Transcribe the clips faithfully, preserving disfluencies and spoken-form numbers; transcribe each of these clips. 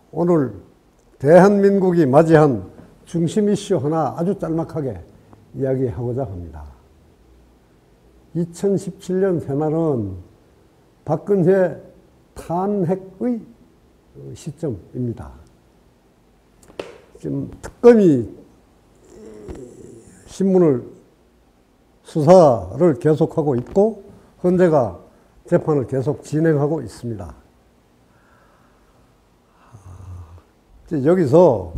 오늘 대한민국이 맞이한 중심 이슈 하나 아주 짤막하게 이야기하고자 합니다. 이천십칠 년 새날은 박근혜 탄핵의 시점입니다. 지금 특검이 신문을 수사를 계속하고 있고 헌재가 재판을 계속 진행하고 있습니다. 여기서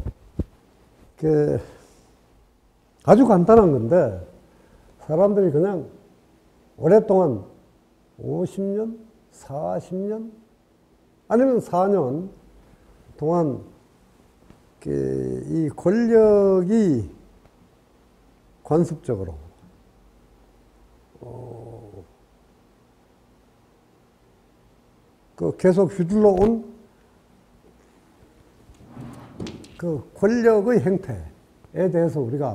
아주 간단한 건데 사람들이 그냥 오랫동안 오십 년, 사십 년 아니면 사 년 동안 이 권력이 관습적으로 어, 그 계속 휘둘러 온 그 권력의 행태에 대해서 우리가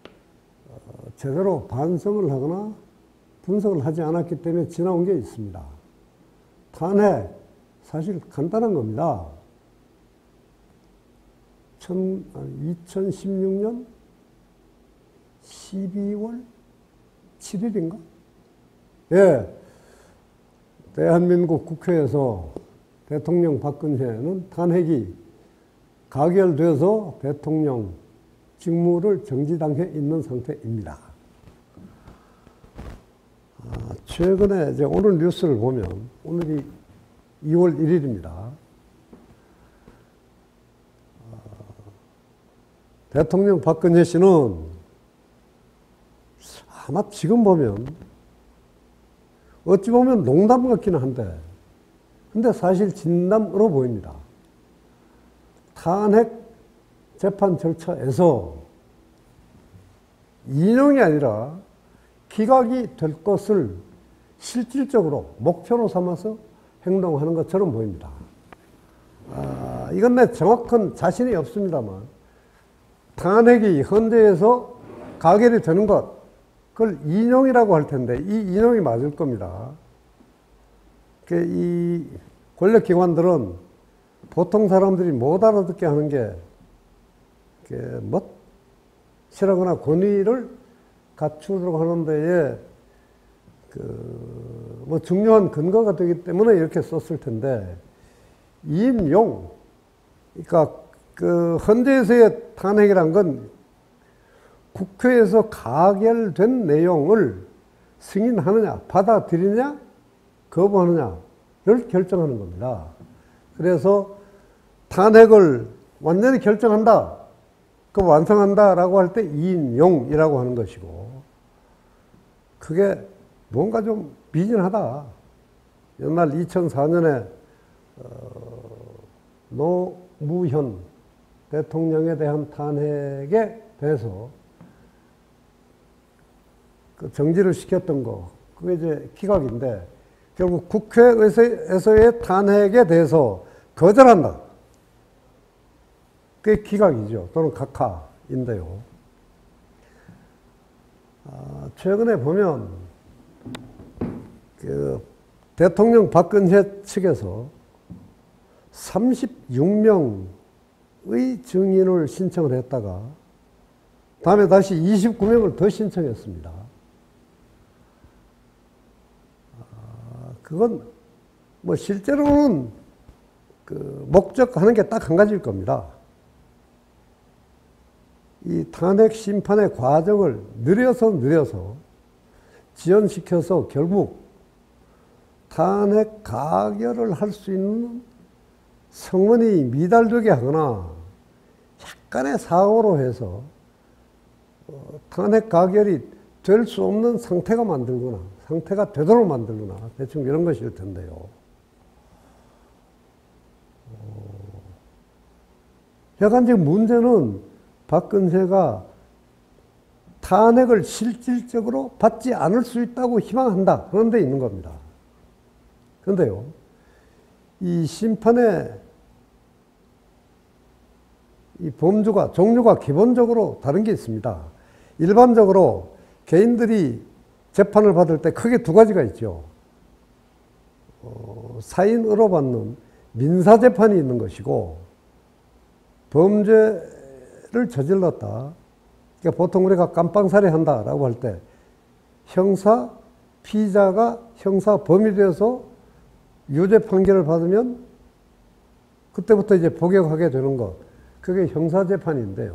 제대로 반성을 하거나 분석을 하지 않았기 때문에 지나온 게 있습니다. 탄핵, 사실 간단한 겁니다. 이천십육 년 십이월 칠일인가? 예. 대한민국 국회에서 대통령 박근혜는 탄핵이 가결돼서 대통령 직무를 정지당해 있는 상태입니다. 아, 최근에 이제 오늘 뉴스를 보면 오늘이 이월 일일입니다. 아, 대통령 박근혜 씨는 아마 지금 보면 어찌 보면 농담 같기는 한데 근데 사실 진담으로 보입니다. 탄핵 재판 절차에서 인용이 아니라 기각이 될 것을 실질적으로 목표로 삼아서 행동하는 것처럼 보입니다. 아, 이건 내 정확한 자신이 없습니다만 탄핵이 헌재에서 가결이 되는 것 그걸 인용이라고 할 텐데 이 인용이 맞을 겁니다. 이 권력기관들은 보통 사람들이 못 알아듣게 하는 게, 뭐, 싫어하거나 권위를 갖추도록 하는 데에, 그, 뭐, 중요한 근거가 되기 때문에 이렇게 썼을 텐데, 인용, 그러니까, 그, 헌재에서의 탄핵이란 건 국회에서 가결된 내용을 승인하느냐, 받아들이냐, 거부하느냐를 결정하는 겁니다. 그래서 탄핵을 완전히 결정한다, 그 완성한다라고 할 때 인용이라고 하는 것이고, 그게 뭔가 좀 미진하다. 옛날 이천사 년에 어, 노무현 대통령에 대한 탄핵에 대해서 그 정지를 시켰던 거, 그게 이제 기각인데, 결국 국회에서의 탄핵에 대해서 거절한다. 그게 기각이죠. 또는 각하인데요. 아, 최근에 보면 그 대통령 박근혜 측에서 삼십육 명의 증인을 신청을 했다가 다음에 다시 이십구 명을 더 신청했습니다. 아, 그건 뭐 실제로는 그 목적하는 게 딱 한 가지일 겁니다. 이 탄핵 심판의 과정을 느려서 느려서 지연시켜서 결국 탄핵 가결을 할 수 있는 성원이 미달되게 하거나 약간의 사고로 해서 탄핵 가결이 될 수 없는 상태가 만들거나 상태가 되도록 만들거나 대충 이런 것일 텐데요. 약간 지금 문제는 박근혜가 탄핵을 실질적으로 받지 않을 수 있다고 희망한다. 그런 데 있는 겁니다. 그런데요, 이 심판의 이 범주가, 종류가 기본적으로 다른 게 있습니다. 일반적으로 개인들이 재판을 받을 때 크게 두 가지가 있죠. 어, 사인으로 받는 민사재판이 있는 것이고, 범죄를 저질렀다. 그러니까 보통 우리가 깜빵살이 한다라고 할 때 형사 피의자가 형사 범이 되어서 유죄 판결을 받으면 그때부터 이제 복역하게 되는 것. 그게 형사재판인데요.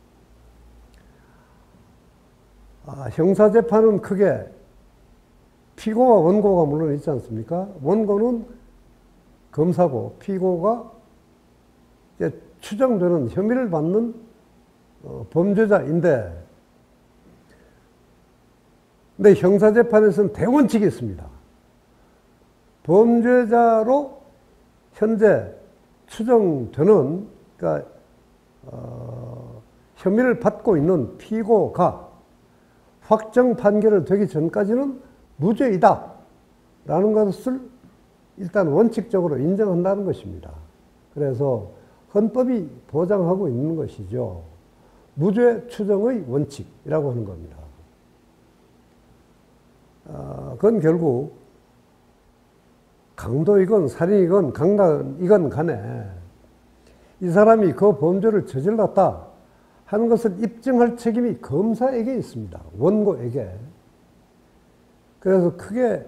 아, 형사재판은 크게 피고와 원고가 물론 있지 않습니까? 원고는 검사고 피고가 이제 추정되는 혐의를 받는 어, 범죄자인데, 근데 형사재판에서는 대원칙이 있습니다. 범죄자로 현재 추정되는, 그러니까 어, 혐의를 받고 있는 피고가 확정 판결을 되기 전까지는 무죄이다 라는 것을 일단 원칙적으로 인정한다는 것입니다. 그래서 헌법이 보장하고 있는 것이죠. 무죄 추정의 원칙이라고 하는 겁니다. 아, 그건 결국 강도이건 살인이건 강간이건 간에 이 사람이 그 범죄를 저질렀다 하는 것을 입증할 책임이 검사에게 있습니다. 원고에게. 그래서 크게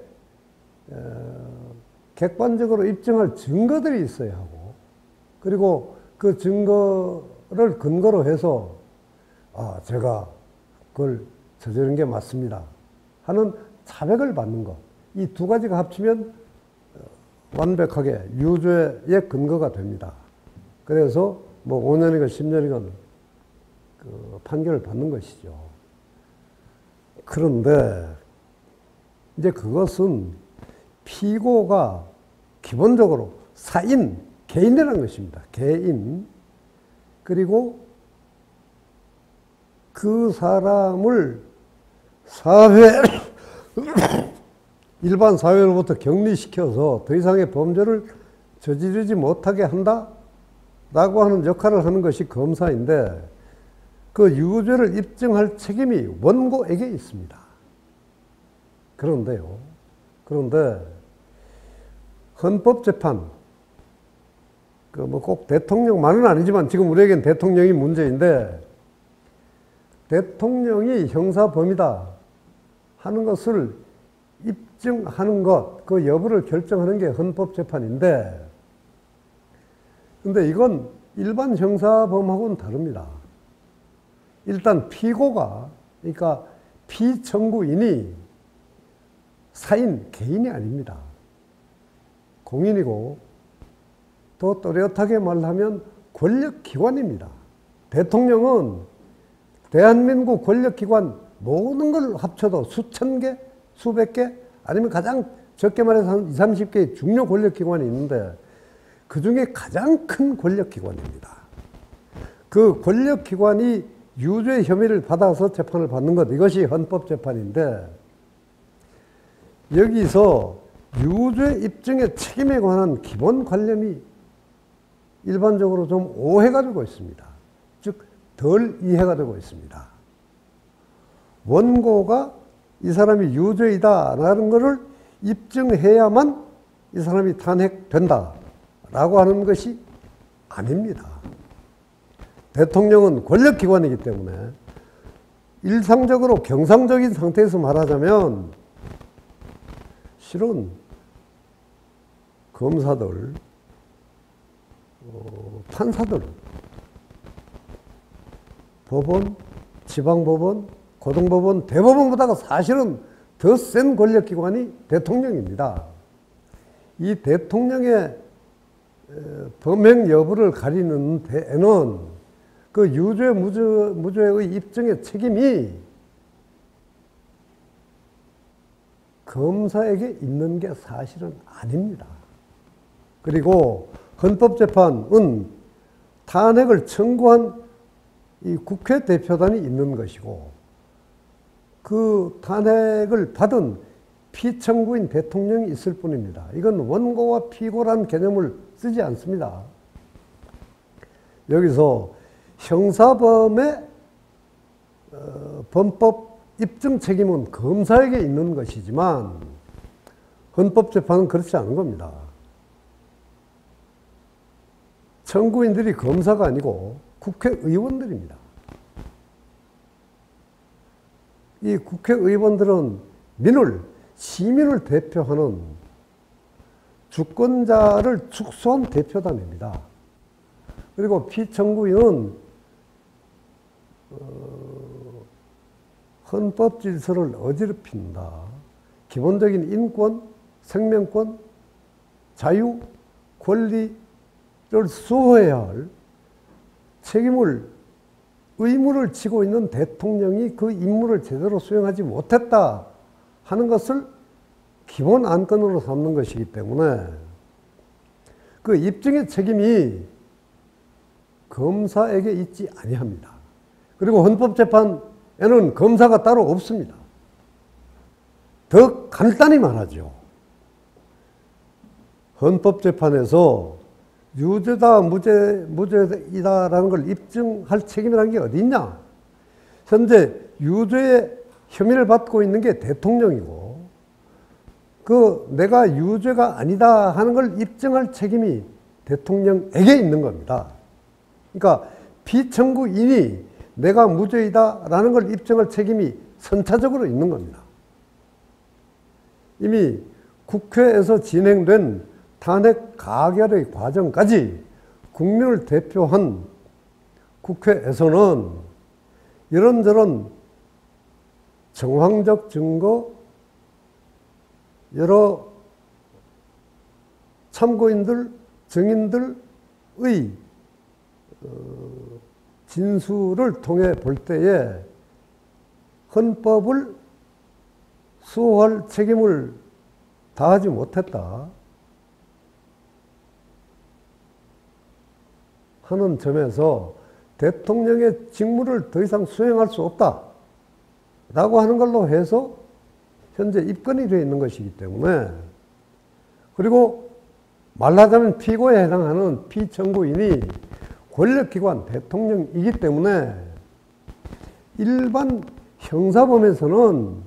객관적으로 입증할 증거들이 있어야 하고, 그리고 그 증거를 근거로 해서 아, 제가 그걸 저지른 게 맞습니다 하는 자백을 받는 것. 이 두 가지가 합치면 완벽하게 유죄의 근거가 됩니다. 그래서 뭐 오 년이건 십 년이건 그 판결을 받는 것이죠. 그런데 이제 그것은 피고가 기본적으로 사인, 개인이라는 것입니다. 개인. 그리고 그 사람을 사회, 일반 사회로부터 격리시켜서 더 이상의 범죄를 저지르지 못하게 한다? 라고 하는 역할을 하는 것이 검사인데, 그 유죄를 입증할 책임이 원고에게 있습니다. 그런데요. 그런데 헌법재판, 그 뭐 꼭 대통령만은 아니지만 지금 우리에겐 대통령이 문제인데, 대통령이 형사범이다 하는 것을 입증하는 것, 그 여부를 결정하는 게 헌법재판인데, 근데 이건 일반 형사범하고는 다릅니다. 일단 피고가, 그러니까 피청구인이 사인, 개인이 아닙니다. 공인이고, 또 또렷하게 말하면 권력기관입니다. 대통령은 대한민국 권력기관 모든 걸 합쳐도 수천 개, 수백 개, 아니면 가장 적게 말해서 한 이삼십 개의 중요 권력기관이 있는데, 그 중에 가장 큰 권력기관입니다. 그 권력기관이 유죄 혐의를 받아서 재판을 받는 것, 이것이 헌법재판인데, 여기서 유죄 입증의 책임에 관한 기본 관념이 일반적으로 좀 오해가 되고 있습니다. 즉, 덜 이해가 되고 있습니다. 원고가 이 사람이 유죄이다라는 것을 입증해야만 이 사람이 탄핵된다라고 하는 것이 아닙니다. 대통령은 권력기관이기 때문에 일상적으로 경상적인 상태에서 말하자면 실은 검사들, 어, 판사들, 법원, 지방법원, 고등법원, 대법원보다가 사실은 더 센 권력기관이 대통령입니다. 이 대통령의 범행 여부를 가리는 데에는 그 유죄, 무죄, 무죄의 입증의 책임이 검사에게 있는 게 사실은 아닙니다. 그리고 헌법재판은 탄핵을 청구한 이 국회 대표단이 있는 것이고, 그 탄핵을 받은 피청구인 대통령이 있을 뿐입니다. 이건 원고와 피고란 개념을 쓰지 않습니다. 여기서 형사범의 어, 범법 입증 책임은 검사에게 있는 것이지만 헌법재판은 그렇지 않은 겁니다. 청구인들이 검사가 아니고 국회의원들입니다. 이 국회의원들은 민을, 시민을 대표하는 주권자를 축소한 대표단입니다. 그리고 피청구인은 어, 헌법 질서를 어지럽힌다. 기본적인 인권, 생명권, 자유, 권리를 수호해야 할 책임을, 의무를 지고 있는 대통령이 그 임무를 제대로 수행하지 못했다 하는 것을 기본 안건으로 삼는 것이기 때문에 그 입증의 책임이 검사에게 있지 아니합니다. 그리고 헌법재판에는 검사가 따로 없습니다. 더 간단히 말하죠. 헌법재판에서 유죄다, 무죄, 무죄이다라는 걸 입증할 책임이라는 게 어디 있냐? 현재 유죄의 혐의를 받고 있는 게 대통령이고, 그 내가 유죄가 아니다 하는 걸 입증할 책임이 대통령에게 있는 겁니다. 그러니까 피청구인이 내가 무죄이다라는 걸 입증할 책임이 선차적으로 있는 겁니다. 이미 국회에서 진행된 탄핵 가결의 과정까지 국민을 대표한 국회에서는 이런저런 정황적 증거, 여러 참고인들, 증인들의 진술을 통해 볼 때에 헌법을 수호할 책임을 다하지 못했다 하는 점에서 대통령의 직무를 더 이상 수행할 수 없다 라고 하는 걸로 해서 현재 입건이 되어 있는 것이기 때문에, 그리고 말하자면 피고에 해당하는 피청구인이 권력기관 대통령이기 때문에 일반 형사범에서는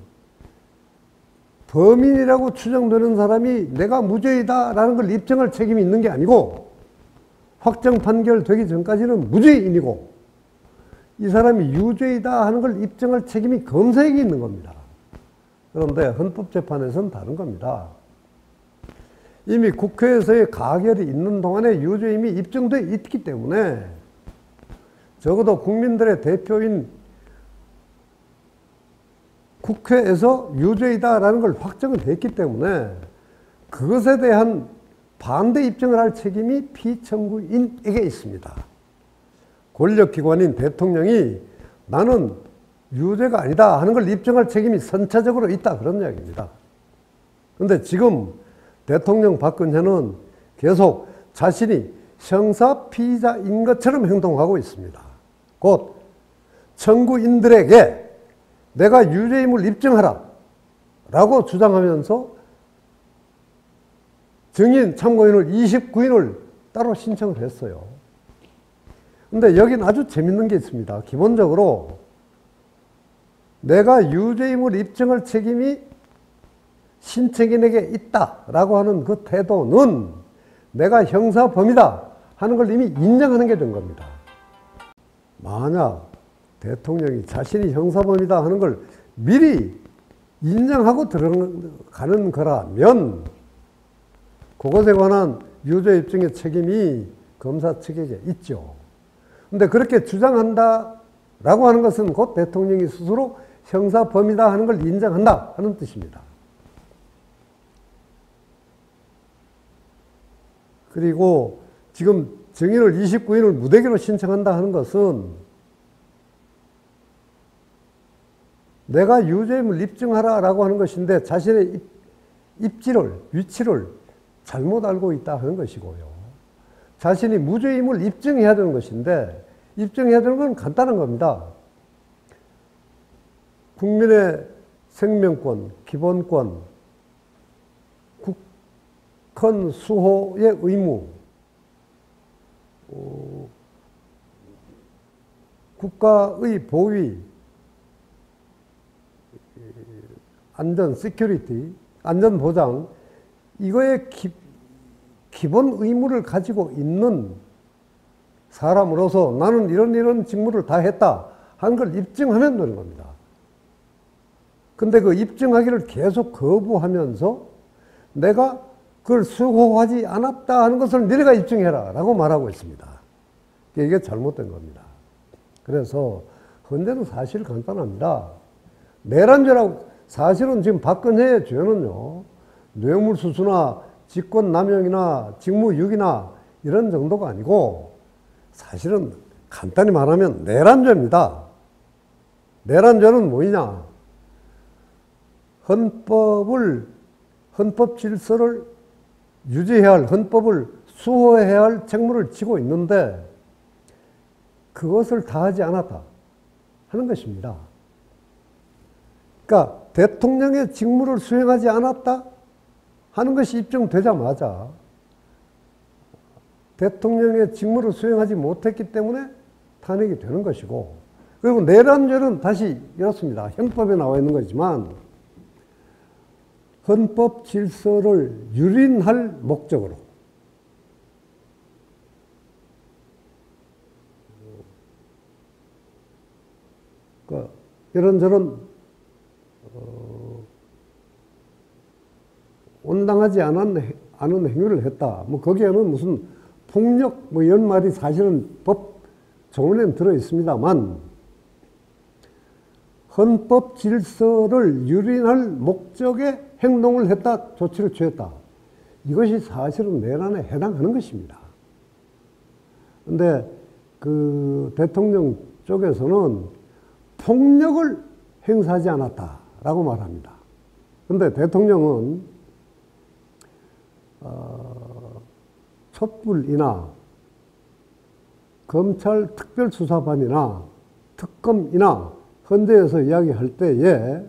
범인이라고 추정되는 사람이 내가 무죄이다라는 걸 입증할 책임이 있는 게 아니고, 확정 판결되기 전까지는 무죄인이고 이 사람이 유죄이다 하는 걸 입증할 책임이 검사에게 있는 겁니다. 그런데 헌법재판에서는 다른 겁니다. 이미 국회에서의 가결이 있는 동안에 유죄임이 입증되어 있기 때문에 적어도 국민들의 대표인 국회에서 유죄이다라는 걸 확정이 됐기 때문에 그것에 대한 반대 입증을 할 책임이 피청구인에게 있습니다. 권력기관인 대통령이 나는 유죄가 아니다 하는 걸 입증할 책임이 선차적으로 있다, 그런 이야기입니다. 그런데 지금 대통령 박근혜는 계속 자신이 형사 피의자인 것처럼 행동하고 있습니다. 곧 청구인들에게 내가 유죄임을 입증하라 라고 주장하면서 증인, 참고인을 이십구 인을 따로 신청을 했어요. 근데 여긴 아주 재밌는 게 있습니다. 기본적으로 내가 유죄임을 입증할 책임이 신청인에게 있다라고 하는 그 태도는 내가 형사범이다 하는 걸 이미 인정하는 게 된 겁니다. 만약 대통령이 자신이 형사범이다 하는 걸 미리 인정하고 들어가는 거라면 그것에 관한 유죄 입증의 책임이 검사 측에게 있죠. 근데 그렇게 주장한다라고 하는 것은 곧 대통령이 스스로 형사범이다 하는 걸 인정한다 하는 뜻입니다. 그리고 지금 증인을 이십구 인을 무대기로 신청한다 하는 것은 내가 유죄임을 입증하라라고 하는 것인데 자신의 입, 입지를, 위치를 잘못 알고 있다 하는 것이고요. 자신이 무죄임을 입증해야 되는 것인데 입증해야 되는 건 간단한 겁니다. 국민의 생명권, 기본권, 국헌 수호의 의무, 어, 국가의 보위, 안전, 시큐리티, 안전 보장, 이거에 기, 기본 의무를 가지고 있는 사람으로서 나는 이런 이런 직무를 다 했다 하는 걸 입증하면 되는 겁니다. 근데 그 입증하기를 계속 거부하면서 내가 그걸 수호하지 않았다 하는 것을 너네가 입증해라 라고 말하고 있습니다. 이게 잘못된 겁니다. 그래서 헌재는 사실 간단합니다. 내란죄라고, 사실은 지금 박근혜의 죄는요, 뇌물수수나 직권남용이나 직무유기나 이런 정도가 아니고 사실은 간단히 말하면 내란죄입니다. 내란죄는 뭐냐? 헌법을, 헌법 질서를 유지해야 할, 헌법을 수호해야 할 책무를 지고 있는데 그것을 다하지 않았다 하는 것입니다. 그러니까 대통령의 직무를 수행하지 않았다 하는 것이 입증되자마자 대통령의 직무를 수행하지 못했기 때문에 탄핵이 되는 것이고, 그리고 내란죄는 다시 이렇습니다. 형법에 나와 있는 거지만 헌법 질서를 유린할 목적으로, 그러니까 이런저런 어, 온당하지 않은, 않은 행위를 했다. 뭐 거기에는 무슨 폭력 뭐 이런 말이 사실은 법 조문에는 들어 있습니다만 헌법 질서를 유린할 목적의 행동을 했다, 조치를 취했다. 이것이 사실은 내란에 해당하는 것입니다. 근데 그 대통령 쪽에서는 폭력을 행사하지 않았다라고 말합니다. 근데 대통령은 어, 촛불이나 검찰 특별수사반이나 특검이나 헌재에서 이야기할 때에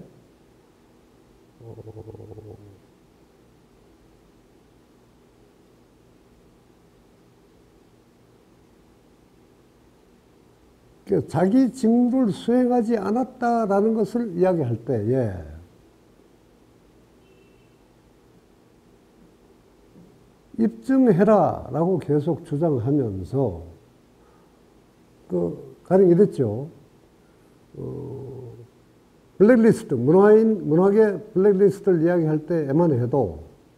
어, 자기 직무를 수행하지 않았다라는 것을 이야기할 때에 입증해라 라고 계속 주장하면서 그 가령 이랬죠. 어, 블랙리스트, 문화인, 문학의 블랙리스트를 이야기할 때에만 해도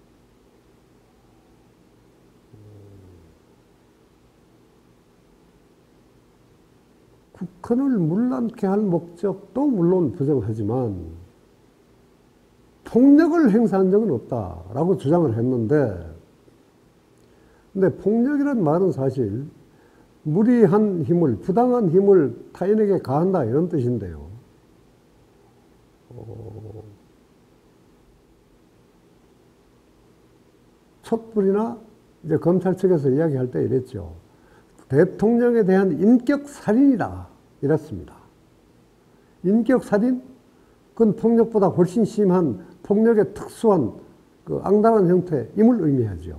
국헌을 문란케 할 목적도 물론 부정하지만 폭력을 행사한 적은 없다라고 주장을 했는데, 근데 폭력이란 말은 사실 무리한 힘을, 부당한 힘을 타인에게 가한다 이런 뜻인데요. 어, 촛불이나 이제 검찰 측에서 이야기할 때 이랬죠. 대통령에 대한 인격 살인이다 이랬습니다. 인격 살인? 그건 폭력보다 훨씬 심한 폭력의 특수한 그 앙달한 형태임을 의미하죠.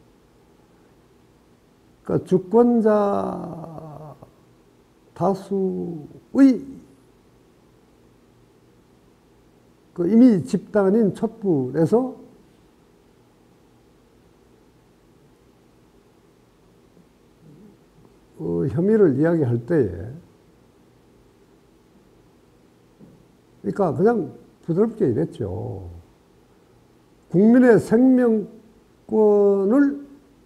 그러니까 주권자 다수의 그 이미 집단인 촛불에서 어, 혐의를 이야기할 때에, 그러니까 그냥 부드럽게 이랬죠. 국민의 생명권을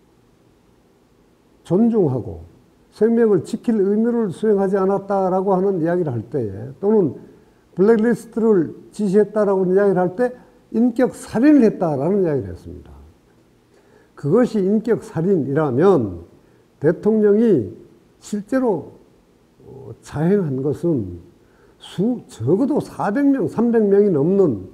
존중하고 생명을 지킬 의무를 수행하지 않았다라고 하는 이야기를 할 때에, 또는 블랙리스트를 지시했다라고 이야기를 할 때 인격 살인을 했다라는 이야기를 했습니다. 그것이 인격 살인이라면 대통령이 실제로 자행한 것은 수, 적어도 사백 명, 삼백 명이 넘는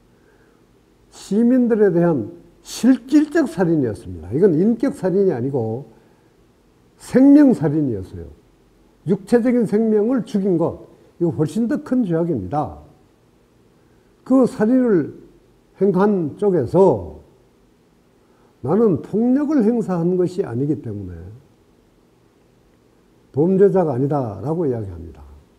시민들에 대한 실질적 살인이었습니다. 이건 인격 살인이 아니고 생명 살인이었어요. 육체적인 생명을 죽인 것, 이거 훨씬 더 큰 죄악입니다. 그 살인을 행한 쪽에서 나는 폭력을 행사한 것이 아니기 때문에 범죄자가 아니다라고 이야기합니다.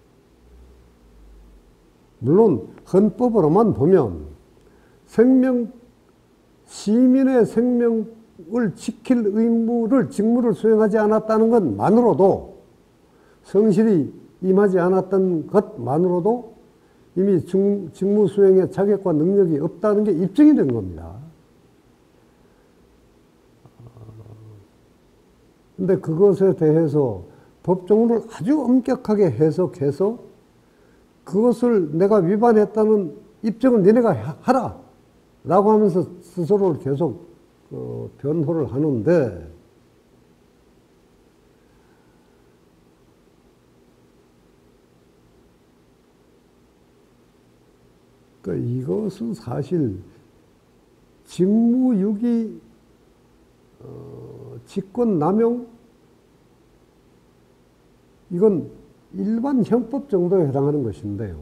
물론 헌법으로만 보면 생명, 시민의 생명 지킬 의무를, 직무를 수행하지 않았다는 것만으로도, 성실히 임하지 않았던 것만으로도 이미 중, 직무 수행의 자격과 능력이 없다는 게 입증이 된 겁니다. 근데 그것에 대해서 법조문을 아주 엄격하게 해석해서 그것을 내가 위반했다는 입증을 니네가 하라 라고 하면서 스스로를 계속 어, 변호를 하는데, 그러니까 이것은 사실 직무유기, 어, 직권남용, 이건 일반 형법 정도에 해당하는 것인데요.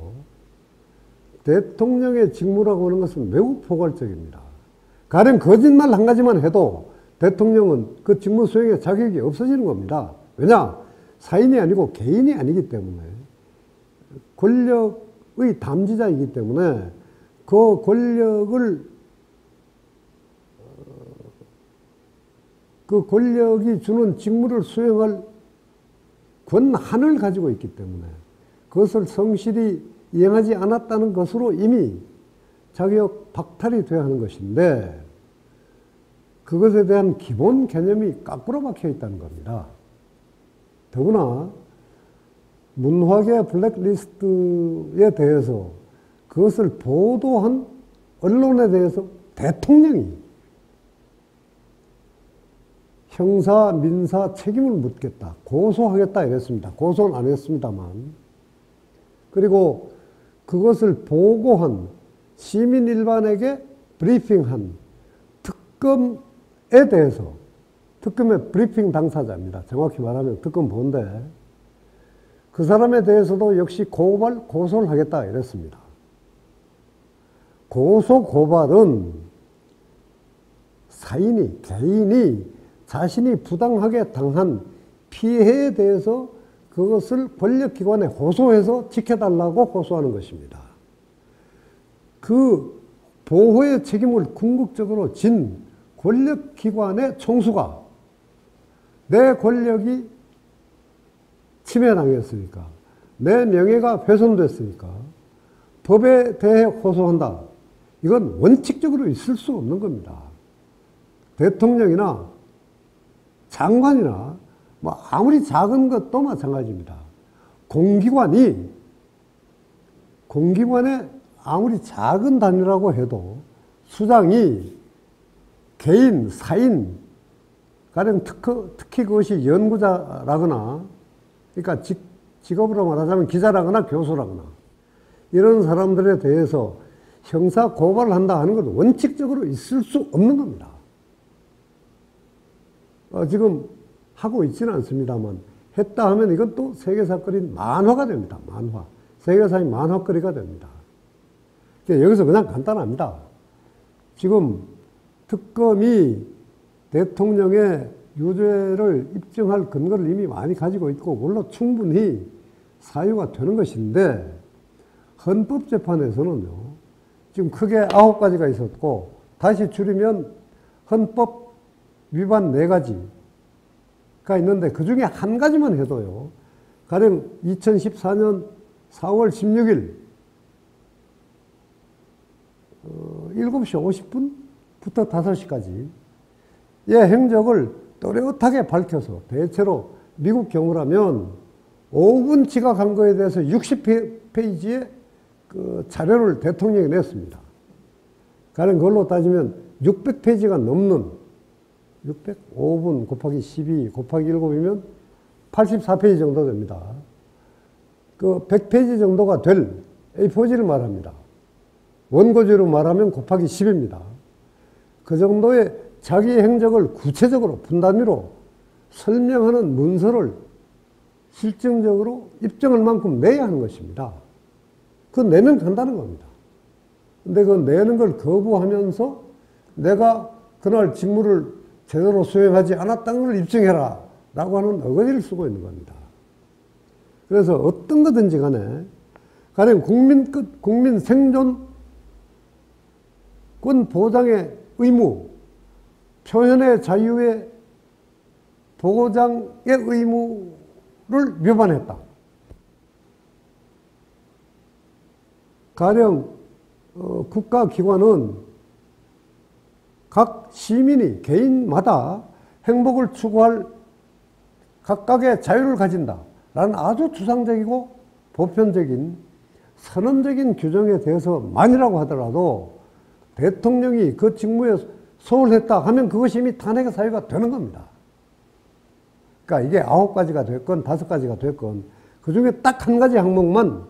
대통령의 직무라고 하는 것은 매우 포괄적입니다. 가령 거짓말 한 가지만 해도 대통령은 그 직무 수행의 자격이 없어지는 겁니다. 왜냐? 사인이 아니고 개인이 아니기 때문에, 권력의 담지자이기 때문에 그 권력을, 그 권력이 주는 직무를 수행할 권한을 가지고 있기 때문에 그것을 성실히 이행하지 않았다는 것으로 이미 자격 박탈이 되어야 하는 것인데, 그것에 대한 기본 개념이 까꾸로 박혀 있다는 겁니다. 더구나 문화계 블랙리스트에 대해서 그것을 보도한 언론에 대해서 대통령이 형사, 민사 책임을 묻겠다, 고소하겠다 이랬습니다. 고소는 안 했습니다만. 그리고 그것을 보고한 시민 일반에게 브리핑한 특검에 대해서, 특검의 브리핑 당사자입니다. 정확히 말하면 특검 보인데, 그 사람에 대해서도 역시 고발, 고소를 하겠다 이랬습니다. 고소, 고발은 사인이, 개인이 자신이 부당하게 당한 피해에 대해서 그것을 권력기관에 호소해서 지켜달라고 호소하는 것입니다. 그 보호의 책임을 궁극적으로 진 권력기관의 총수가 내 권력이 침해당했으니까, 내 명예가 훼손됐으니까 법에 대해 호소한다. 이건 원칙적으로 있을 수 없는 겁니다. 대통령이나 장관이나 뭐 아무리 작은 것도 마찬가지입니다. 공기관이, 공기관의 아무리 작은 단위라고 해도 수장이 개인, 사인, 가령 특허, 특히 그것이 연구자라거나, 그러니까 직, 직업으로 말하자면 기자라거나 교수라거나 이런 사람들에 대해서 형사 고발을 한다 하는 건 원칙적으로 있을 수 없는 겁니다. 어, 지금 하고 있지는 않습니다만, 했다 하면 이건 또 세계사거리인 만화가 됩니다. 만화. 세계사의 만화거리가 됩니다. 그러니까 여기서 그냥 간단합니다. 지금 특검이 대통령의 유죄를 입증할 근거를 이미 많이 가지고 있고, 물론 충분히 사유가 되는 것인데, 헌법재판에서는요, 지금 크게 아홉 가지가 있었고, 다시 줄이면 헌법 위반 네 가지가 있는데, 그 중에 한 가지만 해도요, 가령 이천십사 년 사월 십육일 어, 일곱 시 오십 분부터 다섯 시까지 의 행적을 또렷하게 밝혀서, 대체로 미국 경우라면 오 분 지각한 거에 대해서 육십 페이지의 그 자료를 대통령이 냈습니다. 가령 그걸로 따지면 육백 페이지가 넘는, 육백오 분 곱하기 십이 곱하기 일곱이면 팔십사 페이지 정도 됩니다. 그 백 페이지 정도가 될 에이 포지를 말합니다. 원고지로 말하면 곱하기 십입니다. 그 정도의 자기 행적을 구체적으로 분단위로 설명하는 문서를 실증적으로 입증할 만큼 내야 하는 것입니다. 그건 내면 된다는 겁니다. 근데 그 내는 걸 거부하면서 내가 그날 직무를 제대로 수행하지 않았다는 걸 입증해라 라고 하는 어거지를 쓰고 있는 겁니다. 그래서 어떤 거든지 간에, 가령 국민 끝, 국민 생존권 보장의 의무, 표현의 자유의 보장의 의무를 위반했다. 가령 어, 국가기관은 각 시민이 개인마다 행복을 추구할 각각의 자유를 가진다 라는 아주 추상적이고 보편적인 선언적인 규정에 대해서만이라고 하더라도 대통령이 그 직무에 소홀했다 하면 그것이 이미 탄핵의 사유가 되는 겁니다. 그러니까 이게 아홉 가지가 됐건 다섯 가지가 됐건 그 중에 딱 한 가지 항목만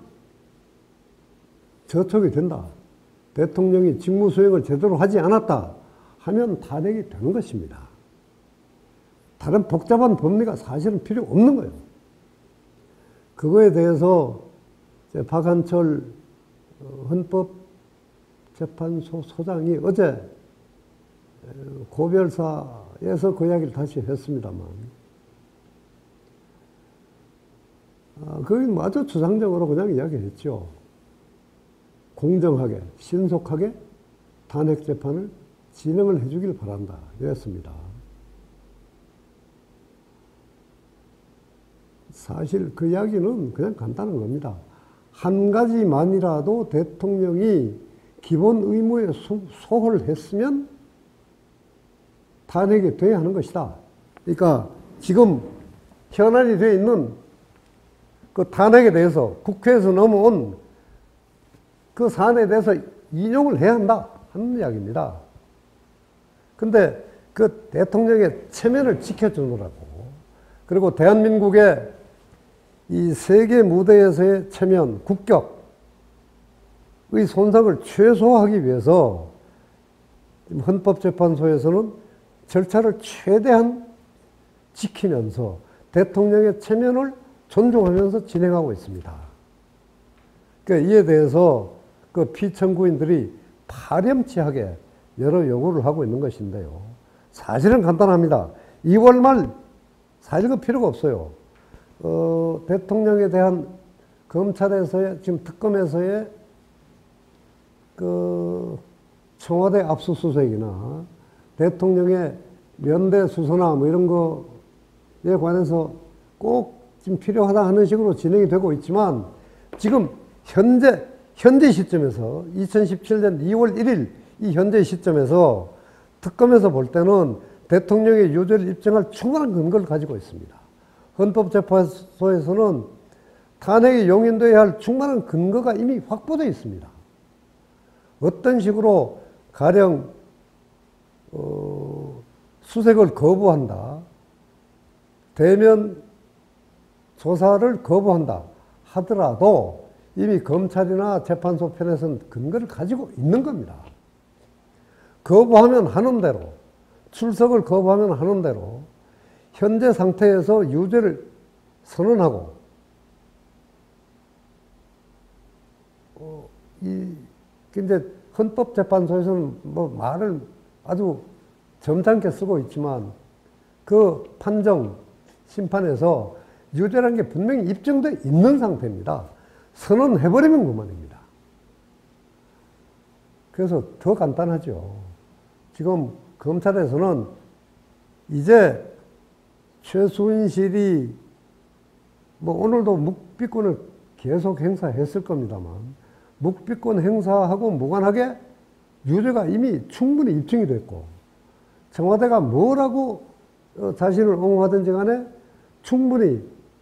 저촉이 된다. 대통령이 직무 수행을 제대로 하지 않았다 하면 탄핵이 되는 것입니다. 다른 복잡한 법리가 사실은 필요 없는 거예요. 그거에 대해서 박한철 헌법재판소 소장이 어제 고별사에서 그 이야기를 다시 했습니다만, 아, 그게 뭐 아주 추상적으로 그냥 이야기했죠. 공정하게, 신속하게 탄핵 재판을 진행을 해주길 바란다. 이랬습니다. 사실 그 이야기는 그냥 간단한 겁니다. 한 가지만이라도 대통령이 기본 의무에 소홀을 했으면 탄핵이 돼야 하는 것이다. 그러니까 지금 현안이 되어 있는 그 탄핵에 대해서 국회에서 넘어온 그 사안에 대해서 인용을 해야 한다 하는 이야기입니다. 근데 그 대통령의 체면을 지켜주느라고, 그리고 대한민국의 이 세계 무대에서의 체면, 국격의 손상을 최소화하기 위해서 헌법재판소에서는 절차를 최대한 지키면서 대통령의 체면을 존중하면서 진행하고 있습니다. 그러니까 이에 대해서 그 피청구인들이 파렴치하게 여러 요구를 하고 있는 것인데요. 사실은 간단합니다. 이월 말 사실 그 필요가 없어요. 어, 대통령에 대한 검찰에서의, 지금 특검에서의 그 청와대 압수수색이나 대통령의 면대 수사나 뭐 이런 거에 관해서 꼭 지금 필요하다 하는 식으로 진행이 되고 있지만, 지금 현재, 현재 시점에서 이천십칠 년 이월 일일 이 현재 시점에서 특검에서 볼 때는 대통령의 유죄를 입증할 충분한 근거를 가지고 있습니다. 헌법재판소에서는 탄핵이 용인되어야 할 충분한 근거가 이미 확보되어 있습니다. 어떤 식으로 가령 어, 수색을 거부한다, 대면 조사를 거부한다 하더라도 이미 검찰이나 재판소 편에서는 근거를 가지고 있는 겁니다. 거부하면 하는 대로, 출석을 거부하면 하는 대로 현재 상태에서 유죄를 선언하고, 어, 이, 이제 헌법재판소에서는 뭐 말을 아주 점잖게 쓰고 있지만 그 판정, 심판에서 유죄라는 게 분명히 입증되어 있는 상태입니다. 선언해버리면 그만입니다. 그래서 더 간단하죠. 지금 검찰에서는 이제 최순실이 뭐 오늘도 묵비권을 계속 행사했을 겁니다만, 묵비권 행사하고 무관하게 유죄가 이미 충분히 입증이 됐고, 청와대가 뭐라고 자신을 옹호하든지 간에 충분히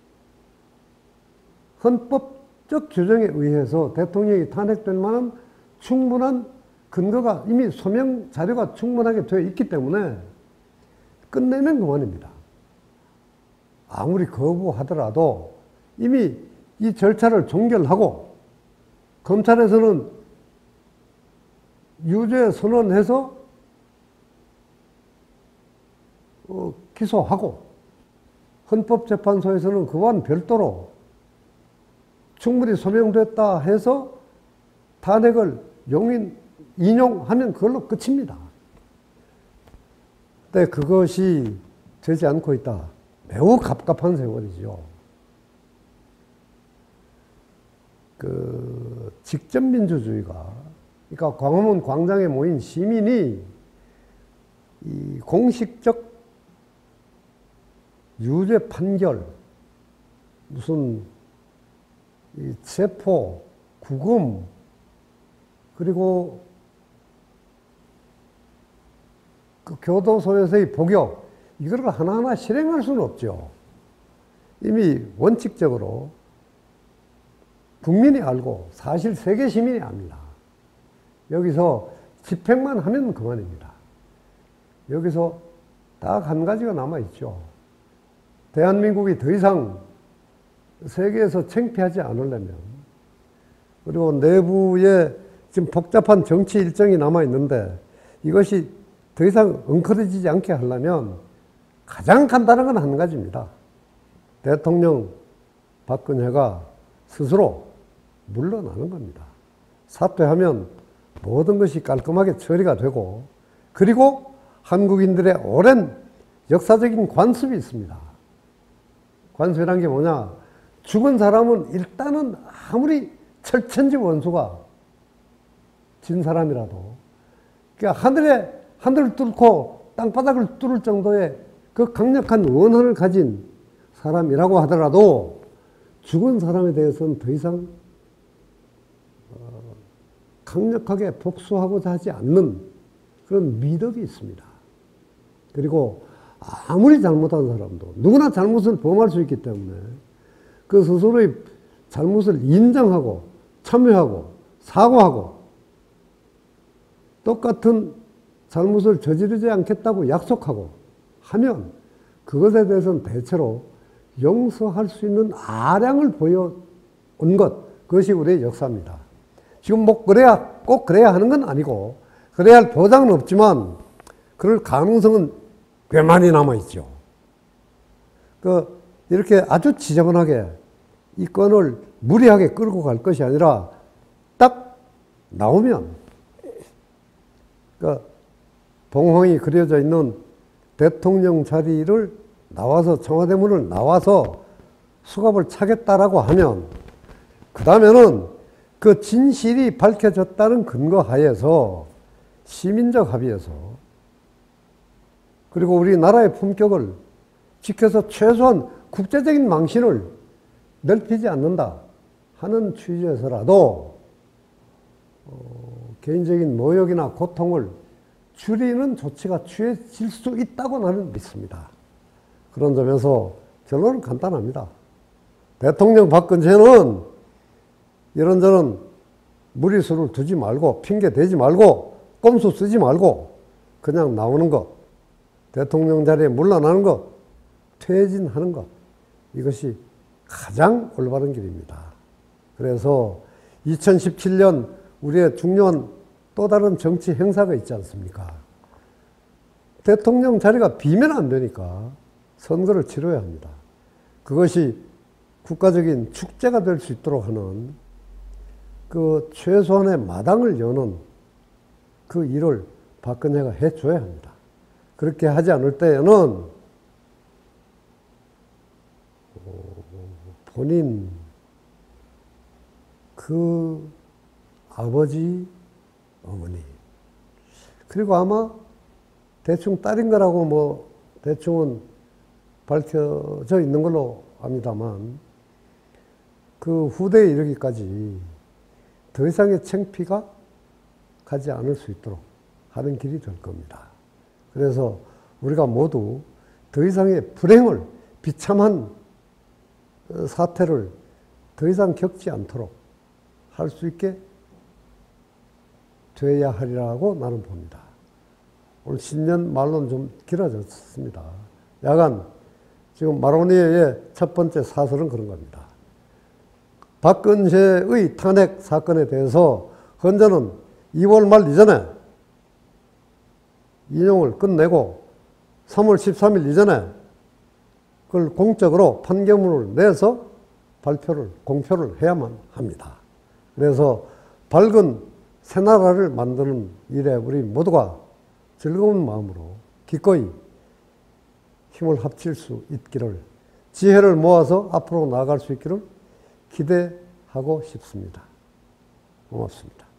헌법적 규정에 의해서 대통령이 탄핵될 만한 충분한 근거가 이미 소명 자료가 충분하게 되어 있기 때문에 끝내면 그만입니다. 아무리 거부하더라도 이미 이 절차를 종결하고 검찰에서는 유죄 선언해서 어, 기소하고, 헌법재판소에서는 그와는 별도로 충분히 소명됐다 해서 탄핵을 용인, 인용하면 그걸로 끝입니다. 근데 그것이 되지 않고 있다. 매우 갑갑한 세월이죠. 그 직접민주주의가, 그러니까 광화문 광장에 모인 시민이 이 공식적 유죄 판결, 무슨 이 체포, 구금, 그리고 그 교도소에서의 복역, 이걸 하나하나 실행할 수는 없죠. 이미 원칙적으로 국민이 알고 사실 세계 시민이 압니다. 여기서 집행만 하면 그만입니다. 여기서 딱 한 가지가 남아있죠. 대한민국이 더 이상 세계에서 창피하지 않으려면, 그리고 내부에 지금 복잡한 정치 일정이 남아있는데 이것이 더 이상 엉클어지지 않게 하려면 가장 간단한 건 한 가지입니다. 대통령 박근혜가 스스로 물러나는 겁니다. 사퇴하면 모든 것이 깔끔하게 처리가 되고, 그리고 한국인들의 오랜 역사적인 관습이 있습니다. 관습이란 게 뭐냐? 죽은 사람은 일단은 아무리 철천지 원수가 진 사람이라도, 그러니까 하늘에, 하늘을 뚫고 땅바닥을 뚫을 정도의 그 강력한 원한을 가진 사람이라고 하더라도 죽은 사람에 대해서는 더 이상 강력하게 복수하고자 하지 않는 그런 미덕이 있습니다. 그리고 아무리 잘못한 사람도 누구나 잘못을 범할 수 있기 때문에 그 스스로의 잘못을 인정하고 참여하고 사과하고 똑같은 잘못을 저지르지 않겠다고 약속하고 하면 그것에 대해서는 대체로 용서할 수 있는 아량을 보여온 것, 그것이 우리의 역사입니다. 지금 뭐 그래야 꼭 그래야 하는 건 아니고 그래야 할 보장은 없지만 그럴 가능성은 꽤 많이 남아있죠. 그 이렇게 아주 지저분하게 이 건을 무리하게 끌고 갈 것이 아니라 딱 나오면, 그 봉황이 그려져 있는 대통령 자리를 나와서, 청와대 문을 나와서 수갑을 차겠다라고 하면, 그 다음에는 그 진실이 밝혀졌다는 근거 하에서 시민적 합의에서, 그리고 우리나라의 품격을 지켜서 최소한 국제적인 망신을 넓히지 않는다 하는 취지에서라도 어, 개인적인 모욕이나 고통을 줄이는 조치가 취해질 수 있다고 나는 믿습니다. 그런 점에서 결론은 간단합니다. 대통령 박근혜는 이런저런 무리수를 두지 말고, 핑계 대지 말고, 꼼수 쓰지 말고 그냥 나오는 것, 대통령 자리에 물러나는 것, 퇴진하는 것, 이것이 가장 올바른 길입니다. 그래서 이천십칠 년 우리의 중요한 또 다른 정치 행사가 있지 않습니까? 대통령 자리가 비면 안 되니까 선거를 치러야 합니다. 그것이 국가적인 축제가 될 수 있도록 하는 그 최소한의 마당을 여는 그 일을 박근혜가 해줘야 합니다. 그렇게 하지 않을 때에는 본인 그 아버지, 어머니, 그리고 아마 대충 딸인 거라고 뭐 대충은 밝혀져 있는 걸로 압니다만, 그 후대에 이르기까지 더 이상의 창피가 가지 않을 수 있도록 하는 길이 될 겁니다. 그래서 우리가 모두 더 이상의 불행을, 비참한 사태를 더 이상 겪지 않도록 할 수 있게 돼야 하리라고 나는 봅니다. 오늘 신년 말로는 좀 길어졌습니다. 약간 지금 마로니에의 첫 번째 사설은 그런 겁니다. 박근혜의 탄핵 사건에 대해서 헌재는 이월 말 이전에 인용을 끝내고 삼월 십삼일 이전에 그걸 공적으로 판결문을 내서 발표를, 공표를 해야만 합니다. 그래서 밝은 새나라를 만드는 일에 우리 모두가 즐거운 마음으로 기꺼이 힘을 합칠 수 있기를, 지혜를 모아서 앞으로 나아갈 수 있기를 기대하고 싶습니다. 고맙습니다.